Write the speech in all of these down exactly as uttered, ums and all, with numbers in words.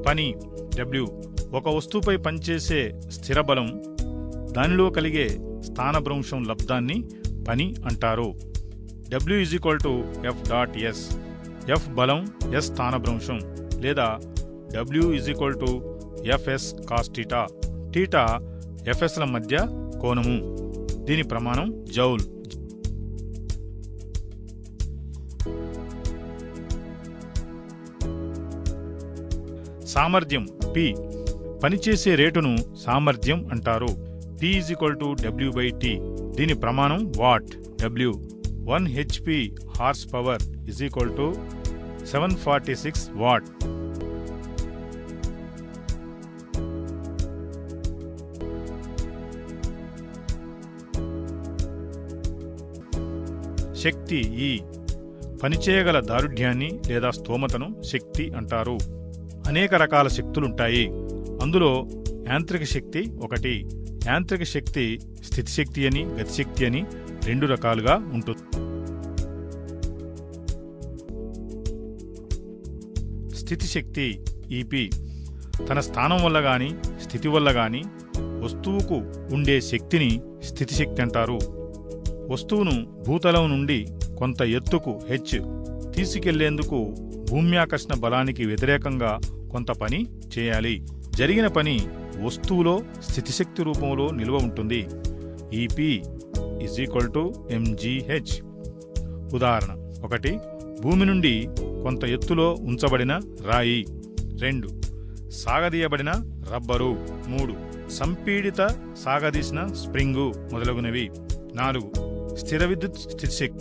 పని డబ్ల్యూ ఒక వస్తువుపై పనిచేసే స్థిర బలం, దానిలో కలిగే స్థానభ్రంశం లబ్ధాన్ని పని అంటారు. W is equal to F dot S. F బలం, ఎస్ స్థానభ్రంశం, లేదా W is equal to F S cos theta. Theta ఎఫ్ఎస్ల మధ్య కోణము. దీని ప్రమాణం జౌల్. సామర్థ్యం పి. పనిచేసే రేటును సామర్థ్యం అంటారు. P is equal to W by T. దీని ప్రమాణం watt. W one HP horse power is equal to seven forty six watt. శక్తి ఈ. పనిచేయగల దారుఢ్యాన్ని లేదా స్తోమతను శక్తి అంటారు. అనేక రకాల శక్తులుంటాయి. అందులో యాంత్రిక శక్తి ఒకటి. యాంత్రిక శక్తి స్థితిశక్తి అని, గతిశక్తి అని రెండు రకాలుగా ఉంటుంది. స్థితిశక్తి ఈపి తన స్థానం వల్ల గాని, స్థితి వల్ల గాని వస్తువుకు ఉండే శక్తిని స్థితిశక్తి అంటారు. వస్తువును భూతలం నుండి కొంత ఎత్తుకు హెచ్ తీసుకెళ్లేందుకు భూమ్యాకర్షణ బలానికి వ్యతిరేకంగా కొంత పని చేయాలి. జరిగిన పని వస్తువులో స్థితిశక్తి రూపంలో నిల్వ ఉంటుంది. E P is equal to M G H. ఉదాహరణ ఒకటి భూమి నుండి కొంత ఎత్తులో ఉంచబడిన రాయి. రెండు సాగదీయబడిన రబ్బరు. మూడు సంపీడిత సాగదీసిన స్ప్రింగు మొదలగునవి. నాలుగు స్థిర విద్యుత్ స్థితిశక్తి.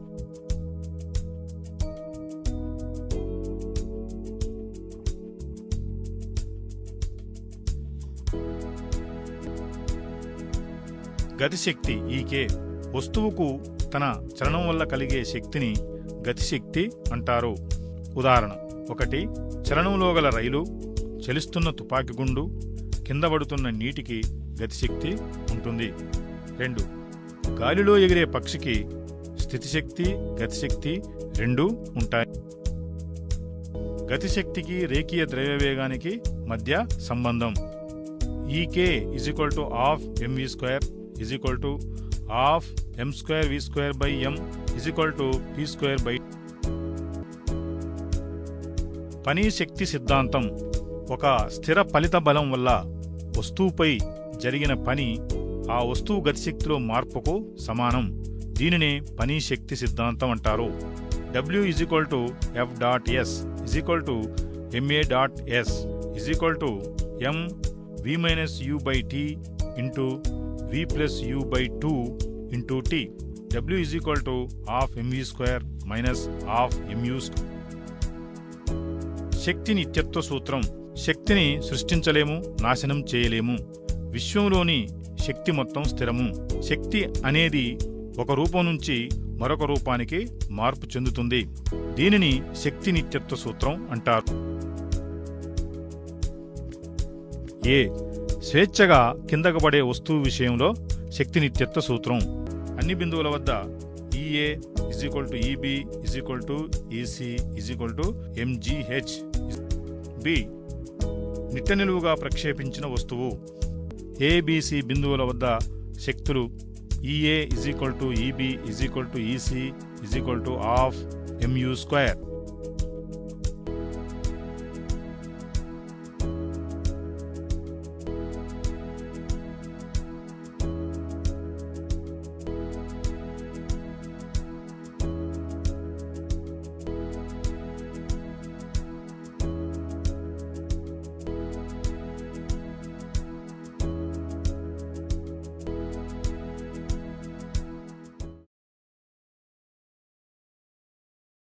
గతిశక్తి ఈకే వస్తువుకు తన చలనం వల్ల కలిగే శక్తిని గతిశక్తి అంటారు. ఉదాహరణ ఒకటి చలనంలో గల రైలు, చలిస్తున్న తుపాకీ గుండు, కింద పడుతున్న నీటికి గతిశక్తి ఉంటుంది. రెండు గాలిలో ఎగిరే పక్షికి స్థితిశక్తి, గతిశక్తి రెండూ ఉంటాయి. గతిశక్తికి రేఖీయ ద్రవ్యవేగానికి మధ్య సంబంధం. E K is equal to half M V square is equal to half M square V square by M is equal to P square by. పని శక్తి సిద్ధాంతం. ఒక స్థిర ఫలిత బలం వల్ల వస్తువుపై జరిగిన పని ఆ వస్తువు గతిశక్తిలో మార్పుకు సమానం. దీనినే పని శక్తి సిద్ధాంతం అంటారు. W is equal to F dot S is equal to M A dot S is equal to M V minus U by T into V plus U by two into T. W is equal to half M V square minus half M U square. శక్తి నిత్యత్వ సూత్రం. శక్తిని సృష్టించలేము, నాశనం చేయలేము. విశ్వంలోని శక్తి మొత్తం స్థిరము. శక్తి అనేది ఒక రూపం నుంచి మరొక రూపానికి మార్పు చెందుతుంది. దీనిని శక్తి నిత్యత్వ సూత్రం అంటారు. ఏ స్వేచ్ఛగా కిందకు పడే వస్తువు విషయంలో శక్తి నిత్యత్వ సూత్రం. అన్ని బిందువుల వద్ద E A is equal to E B is equal to E C is equal to M G H. B నిట్ట నిలువుగా ప్రక్షేపించిన వస్తువు. ఏబిసి బిందువుల వద్ద శక్తులు E A is equal to E B is equal to E C is equal to half M U square.